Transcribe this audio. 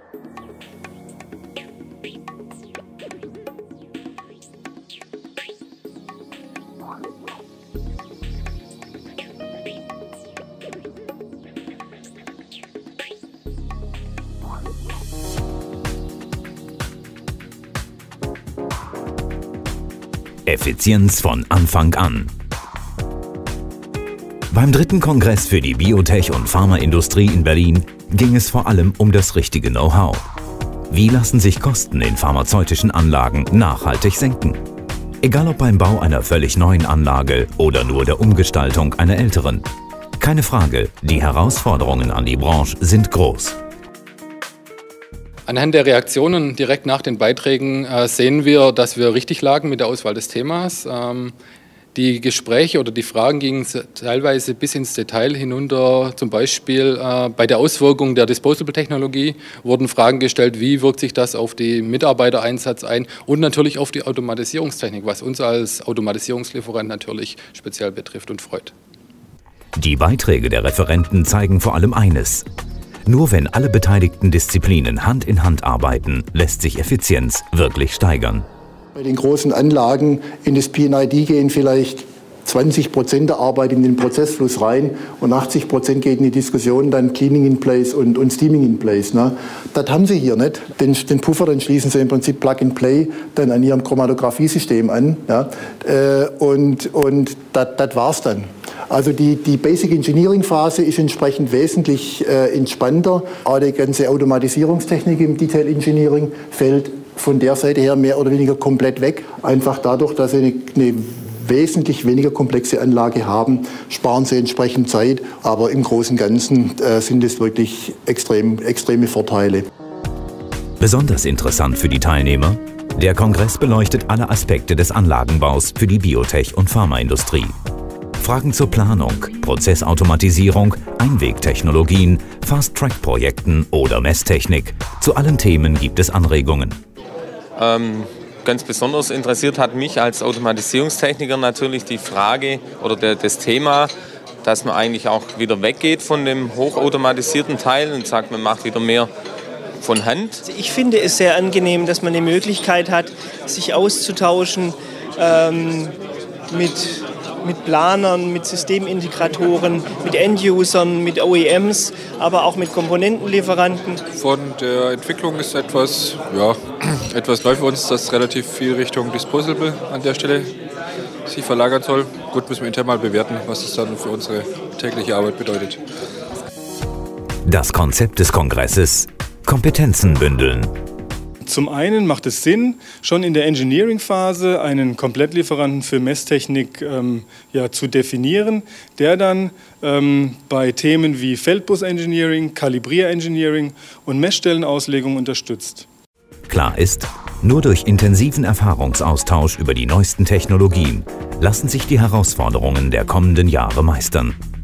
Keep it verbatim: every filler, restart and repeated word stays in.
Effizienz von Anfang an. Beim dritten Kongress für die Biotech- und Pharmaindustrie in Berlin ging es vor allem um das richtige Know-how. Wie lassen sich Kosten in pharmazeutischen Anlagen nachhaltig senken? Egal ob beim Bau einer völlig neuen Anlage oder nur der Umgestaltung einer älteren. Keine Frage, die Herausforderungen an die Branche sind groß. Anhand der Reaktionen direkt nach den Beiträgen äh, sehen wir, dass wir richtig lagen mit der Auswahl des Themas. Ähm, die Gespräche oder die Fragen gingen teilweise bis ins Detail hinunter. Zum Beispiel äh, bei der Auswirkung der Disposable-Technologie wurden Fragen gestellt, wie wirkt sich das auf den Mitarbeitereinsatz ein und natürlich auf die Automatisierungstechnik, was uns als Automatisierungslieferant natürlich speziell betrifft und freut. Die Beiträge der Referenten zeigen vor allem eines: Nur wenn alle beteiligten Disziplinen Hand in Hand arbeiten, lässt sich Effizienz wirklich steigern. Bei den großen Anlagen in das P und I D gehen vielleicht zwanzig Prozent der Arbeit in den Prozessfluss rein und achtzig Prozent geht in die Diskussion, dann Cleaning in Place und, und Steaming in Place. Ne? Das haben Sie hier nicht. Den, den Puffer, dann schließen Sie im Prinzip Plug and Play dann an Ihrem Chromatographie-System an. Ja? Äh, und und das war's dann. Also die, die Basic Engineering Phase ist entsprechend wesentlich äh, entspannter, aber die ganze Automatisierungstechnik im Detail Engineering fällt von der Seite her mehr oder weniger komplett weg. Einfach dadurch, dass Sie eine, eine wesentlich weniger komplexe Anlage haben, sparen Sie entsprechend Zeit, aber im Großen und Ganzen äh, sind es wirklich extrem, extreme Vorteile. Besonders interessant für die Teilnehmer: Der Kongress beleuchtet alle Aspekte des Anlagenbaus für die Biotech- und Pharmaindustrie. Fragen zur Planung, Prozessautomatisierung, Einwegtechnologien, Fast-Track-Projekten oder Messtechnik. Zu allen Themen gibt es Anregungen. Ähm, ganz besonders interessiert hat mich als Automatisierungstechniker natürlich die Frage oder der, das Thema, dass man eigentlich auch wieder weggeht von dem hochautomatisierten Teil und sagt, man macht wieder mehr von Hand. Ich finde es sehr angenehm, dass man die Möglichkeit hat, sich auszutauschen ähm, mit mit Planern, mit Systemintegratoren, mit End-Usern, mit O E Ms, aber auch mit Komponentenlieferanten. Von der Entwicklung ist etwas, ja, etwas neu für uns, dass relativ viel Richtung Disposable an der Stelle sich verlagern soll. Gut, müssen wir intern mal bewerten, was das dann für unsere tägliche Arbeit bedeutet. Das Konzept des Kongresses: Kompetenzen bündeln. Zum einen macht es Sinn, schon in der Engineering-Phase einen Komplettlieferanten für Messtechnik ähm, ja, zu definieren, der dann ähm, bei Themen wie Feldbus-Engineering, Kalibrier-Engineering und Messstellenauslegung unterstützt. Klar ist, nur durch intensiven Erfahrungsaustausch über die neuesten Technologien lassen sich die Herausforderungen der kommenden Jahre meistern.